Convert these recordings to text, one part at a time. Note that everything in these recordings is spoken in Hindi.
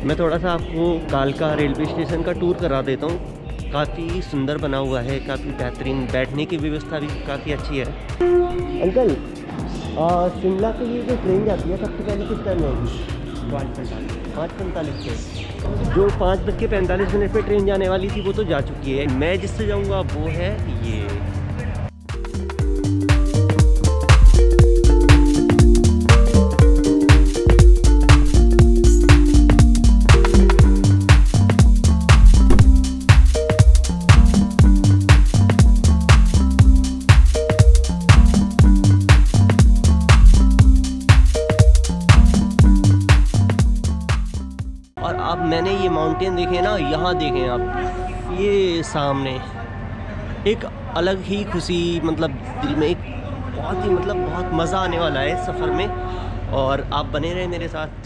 मैं थोड़ा सा आपको कालका रेलवे स्टेशन का टूर करा देता हूँ। काफ़ी सुंदर बना हुआ है, काफ़ी बेहतरीन, बैठने की व्यवस्था भी काफ़ी अच्छी है। अंकल, शिमला के लिए जो ट्रेन जाती है सबसे पहले किस टाइम आएगी? 5:45 पे। जो 5:45 पे ट्रेन जाने वाली थी वो तो जा चुकी है। मैं जिससे जाऊँगा वो है ये। अब मैंने ये माउंटेन देखे ना, यहाँ देखें आप, ये सामने एक अलग ही खुशी, मतलब दिल में एक बहुत ही बहुत मज़ा आने वाला है इस सफ़र में। और आप बने रहे मेरे साथ।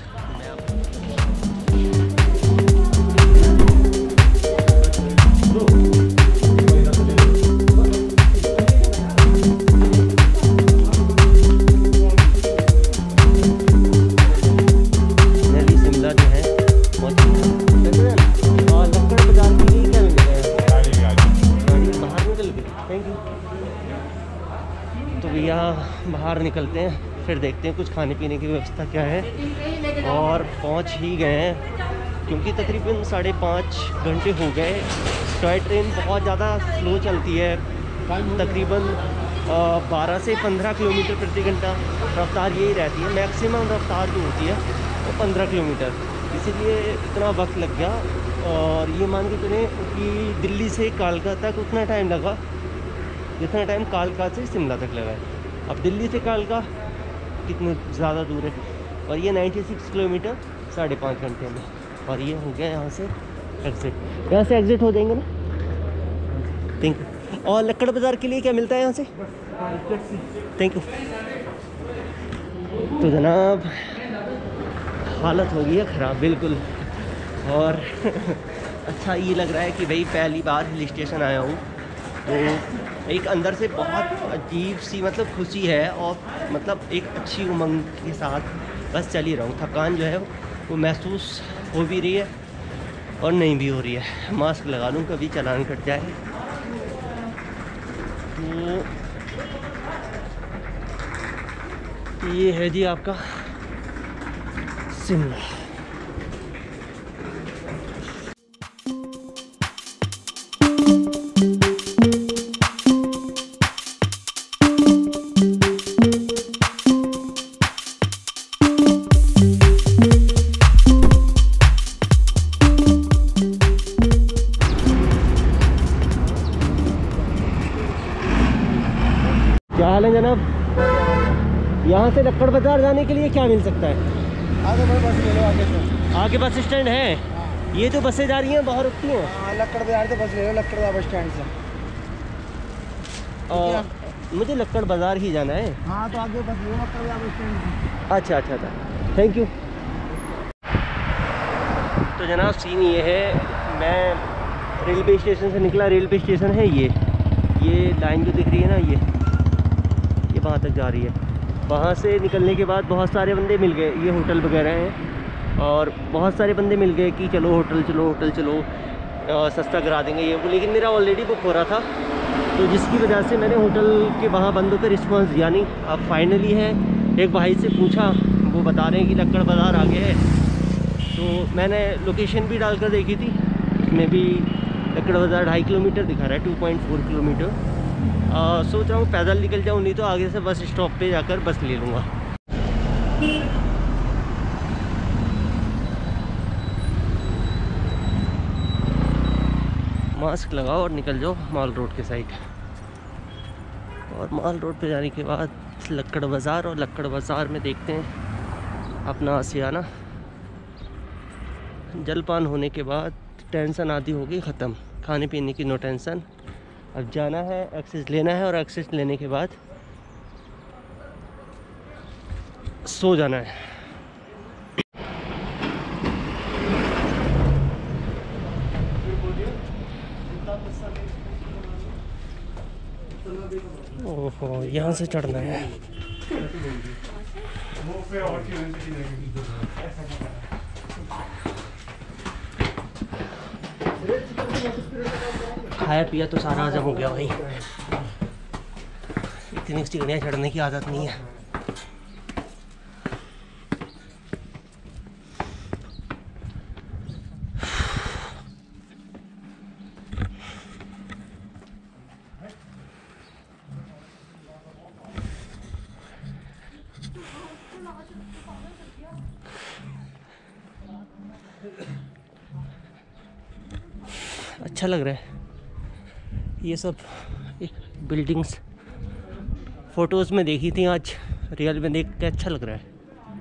बाहर निकलते हैं, फिर देखते हैं कुछ खाने पीने की व्यवस्था क्या है। और पहुंच ही गए हैं, क्योंकि तकरीबन 5.5 घंटे हो गए। टॉय ट्रेन बहुत ज़्यादा स्लो चलती है, तकरीबन 12 से 15 किलोमीटर प्रति घंटा रफ्तार यही रहती है। मैक्सिमम रफ्तार जो होती है वो 15 किलोमीटर, इसीलिए इतना वक्त लग गया। और ये मान के चलें कि दिल्ली से कालका तक उतना टाइम लगा जितना टाइम कालका से शिमला तक लगा है। अब दिल्ली से कालका कितने ज़्यादा दूर है, और ये 96 किलोमीटर 5.5 घंटे में। और ये हो गया यहाँ से एग्ज़िट। यहाँ से एग्ज़िट हो जाएंगे ना। Thank you. और लक्कड़ बाज़ार के लिए क्या मिलता है यहाँ से? Thank you. तो जनाब हालत हो गई है ख़राब बिल्कुल। और अच्छा ये लग रहा है कि भाई पहली बार हिल स्टेशन आया हूँ, तो एक अंदर से बहुत अजीब सी खुशी है, और एक अच्छी उमंग के साथ बस चल ही रहा हूँ। थकान जो है वो महसूस हो भी रही है और नहीं भी हो रही है। मास्क लगा लूँ कभी चालान कट जाए। तो ये है जी आपका शिमला। क्या हाल है जनाब? यहाँ से लक्कड़ बाज़ार जाने के लिए क्या मिल सकता है? आगे बस ले लो, आगे से आगे बस स्टैंड है। हाँ। ये जो बसें जा रही हैं बाहर रुकती हैं? हाँ, लक्कड़ बाज़ार से बस ले लो, लक्कड़ बाज़ार बस स्टैंड से। और मुझे लक्कड़ बाज़ार ही जाना है। हाँ तो आगे बस ले लो, लक्कड़ बाज़ार बस स्टैंड से। अच्छा, थैंक यू। तो जनाब सीन ये है, मैं रेलवे स्टेशन से निकला। रेलवे स्टेशन है ये लाइन जो दिख रही है ना, ये वहाँ तक जा रही है। वहाँ से निकलने के बाद बहुत सारे बंदे मिल गए, ये होटल वगैरह हैं, और बहुत सारे बंदे मिल गए कि चलो होटल चलो सस्ता करा देंगे ये वो। लेकिन मेरा ऑलरेडी बुक हो रहा था, तो जिसकी वजह से मैंने होटल के वहाँ बंदों का रिस्पांस दिया नहीं। अब फाइनली है, एक भाई से पूछा, वो बता रहे हैं कि लक्कड़ बाज़ार आगे है। तो मैंने लोकेशन भी डालकर देखी थी, इसमें भी लक्कड़ बाज़ार 2.5 किलोमीटर दिखा रहा है, 2.4 किलोमीटर। सोच रहा हूँ पैदल निकल जाऊँ, नहीं तो आगे से बस स्टॉप पे जाकर बस ले लूँगा। मास्क लगाओ और निकल जाओ माल रोड के साइड। और माल रोड पे जाने के बाद लक्कड़ बाज़ार, और लक्कड़ बाज़ार में देखते हैं अपना आसियाना। जलपान होने के बाद टेंशन आधी होगी ख़त्म, खाने पीने की नो टेंशन। अब जाना है, एक्सेस लेना है, और एक्सेस लेने के बाद सो जाना है। ओहो, यहाँ से चढ़ना है। खाया पिया तो सारा हजम हो गया भाई। इतनी सीढ़ियाँ चढ़ने की आदत नहीं है। अच्छा लग रहा है ये सब बिल्डिंग्स। फोटोज़ में देखी थी, आज रियल में देख के अच्छा लग रहा है।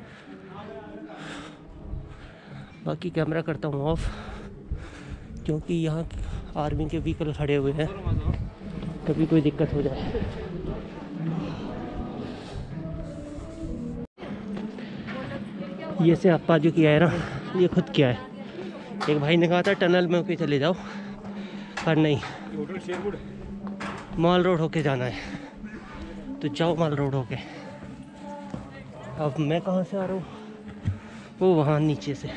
बाकी कैमरा करता हूँ ऑफ, क्योंकि यहाँ आर्मी के व्हीकल खड़े हुए हैं, कभी कोई दिक्कत हो जाए। ये से आपा जो किया है ना, ये खुद किया है। एक भाई ने कहा था टनल में होके चले जाओ, पर नहीं, मॉल रोड होके जाना है, तो जाओ मॉल रोड होके। अब मैं कहाँ से आ रहा हूँ, वो वहाँ नीचे से।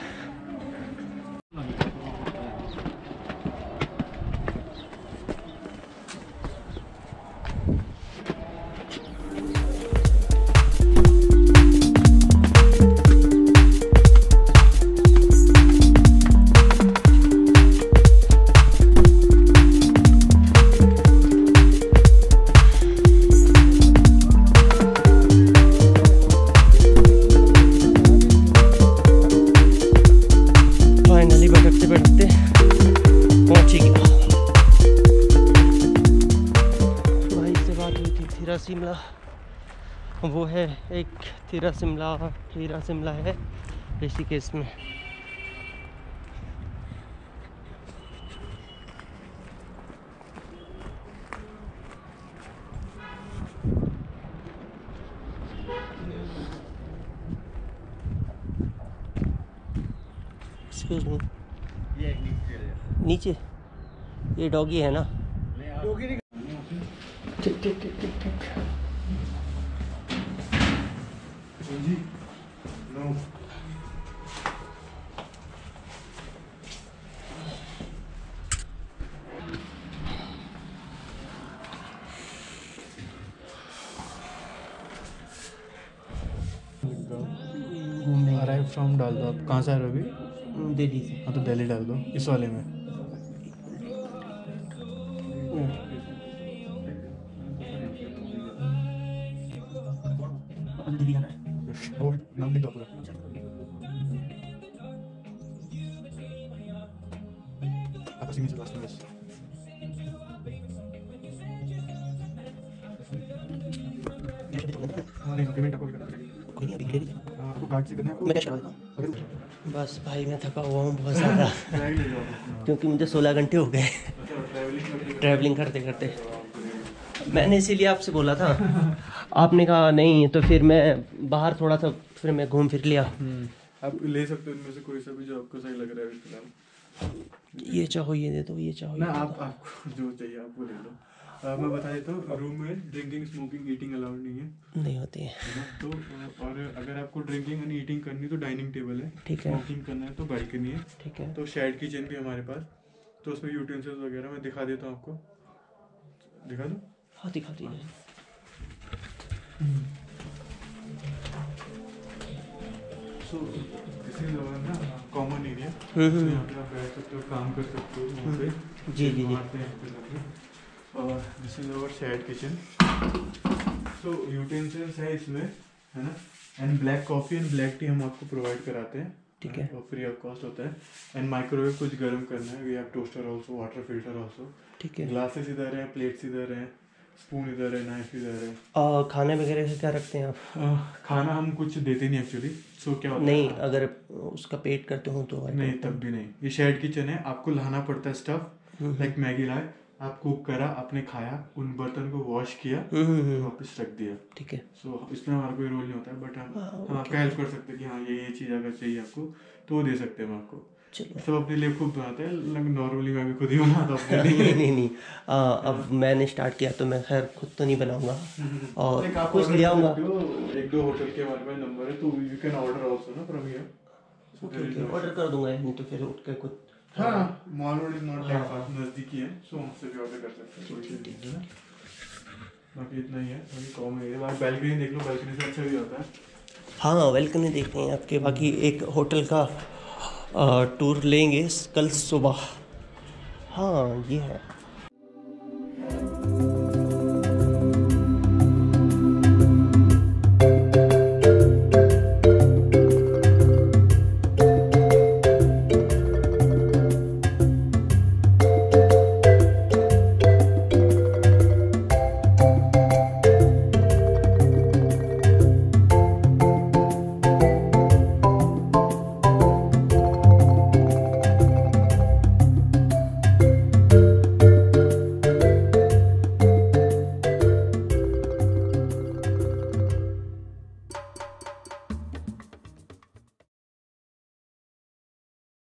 शिमला वो है एक थिरा शिमला है ऋषिकेश में। एक्सक्यूज मी, नीचे ये डॉगी है ना? ठीक ठीक ठीक ठीक ठीक। अराइव फ्रॉम डाल दो। आप कहाँ से आ रहे हो अभी? दिल्ली से। हाँ तो दिल्ली डाल दो इस वाले में। नाम लिख दो पूरा। आप उसी में से लास्ट में बस। हाँ नहीं पेमेंट आपको भी करना पड़ेगा। कोई नहीं, अभी ले लीजिए। आपको कार्ड से करना है? मैं कैश करवा देता हूँ। बस भाई मैं थका हुआ हूँ बहुत ज़्यादा, क्योंकि मुझे 16 घंटे हो गए ट्रैवलिंग करते करते। मैंने इसीलिए आपसे बोला था, आपने कहा नहीं, तो फिर मैं बाहर थोड़ा सा फिर मैं घूम फिर लिया। आप ले सकते हो इनमें से कोई सा भी जो आपको सही लग रहा है फिलहाल। ये चाहो ये दे दो, ये चाहो ना आपको जो चाहिए आप वो ले लो। मैं बता देता हूँ, रूम में ड्रिंकिंग स्मोकिंग ईटिंग अलाउड नहीं है। नहीं होती है तो और अगर आपको ड्रिंकिंग एंड ईटिंग करनी तो डाइनिंग टेबल है, ठीक है। स्मोकिंग करना है तो बालकनी है, ठीक है। तो शेयर्ड किचन भी हमारे पास, तो उसमें यूटेंसिल्स वगैरह मैं दिखा देता हूँ आपको। दिखा दूँ? हाँ दिखा दीजिए। सो दिस इज आवर ना कॉमन एरिया, यहाँ पे आप बैठ सकते हो, काम कर सकते हो वहाँ पे। जी जी जी। और this is our shared kitchen. So utensils है इसमें, है ना, and black coffee and black tea हम आपको प्रोवाइड कराते हैं, ठीक है। और फ्री ऑफ कॉस्ट होता है। एंड माइक्रोवेव कुछ गर्म करना है, we have toaster also, water filter also, ठीक है। ग्लासेस इधर हैं, प्लेट्स इधर हैं, स्पून इधर है, नाइफ इधर है। खाने वगैरह से क्या रखते हैं आप? खाना हम कुछ देते नहीं एक्चुअली। सो क्या होता नहीं, है, अगर उसका पेट करते हो तो नहीं तब भी नहीं। ये शेयर्ड किचन है, आपको लाना पड़ता है स्टफ, लाइक मैगी लाए, आप कुक करा, आपने खाया, उन बर्तन को वॉश किया, वापस रख दिया, ठीक है। सो इसमें हमारा कोई रोल नहीं होता है, बट हम आपका हेल्प कर सकते हैं कि हाँ ये चीज़ अगर चाहिए आपको तो वो दे सकते हैं हम आपको। सब अपने लिए खुद बनाते हैं, नॉर्मली मैं भी खुद ही बनाता हूँ अपने लिए। नहीं अब मैंने स्टार्ट किया तो मैं खैर खुद तो नहीं बनाऊंगा, और कुछ ले आऊँगा। 1-2 होटल के हमारे पास नंबर है, तो यू कैन ऑर्डर आल्सो ना फ्रॉम हियर। ऑर्डर कर दूंगा, नहीं तो फिर उठ के कुछ हाँ, mall road is not that far, नजदीकी है, सो वहाँ से भी ऑर्डर कर सकते हैं, कोई चीज़ नहीं है ना। बाकी इतना ही है, बाकी कॉमन एरिया, बाकी बैल्कनी देख लो, बैल्कनी से अच्छा भी होता है। हाँ वेलकम देखते हैं आपके। बाकी एक होटल का टूर लेंगे कल सुबह। हाँ ये है।